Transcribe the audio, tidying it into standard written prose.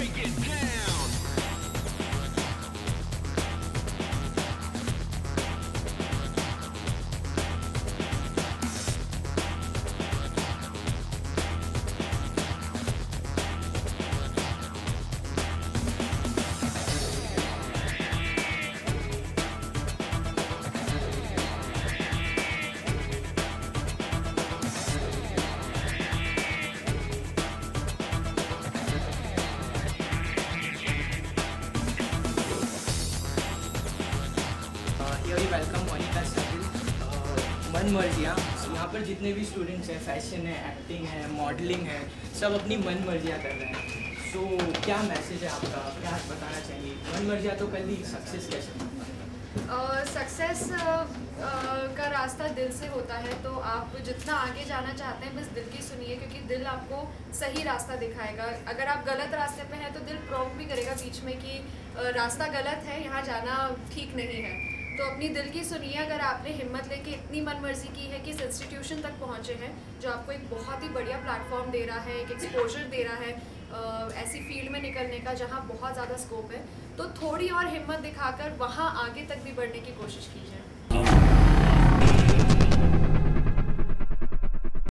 break it down. Welcome Monika circle. Man Marziyaan, यहाँ पर जितने भी स्टूडेंट्स हैं, फैशन है, एक्टिंग है, मॉडलिंग है, सब अपनी मन मर्जियाँ कर रहे हैं। सो क्या मैसेज है आपका, क्या बताना चाहिए? मन मर्जियाँ तो कर ली, सक्सेस कैसे? सक्सेस का रास्ता दिल से होता है, तो आप जितना आगे जाना चाहते हैं बस दिल की सुनिए, क्योंकि दिल आपको सही रास्ता दिखाएगा। अगर आप गलत रास्ते पे हैं तो दिल प्रॉम्प्ट भी करेगा बीच में कि रास्ता गलत है, यहाँ जाना ठीक नहीं है। तो अपनी दिल की सुनिए। अगर आपने हिम्मत लेके इतनी मनमर्जी की है कि इस इंस्टीट्यूशन तक पहुँचे हैं, जो आपको एक बहुत ही बढ़िया प्लेटफॉर्म दे रहा है, एक एक्सपोजर दे रहा है ऐसी फील्ड में निकलने का जहाँ बहुत ज़्यादा स्कोप है, तो थोड़ी और हिम्मत दिखाकर वहाँ आगे तक भी बढ़ने की कोशिश कीजिए।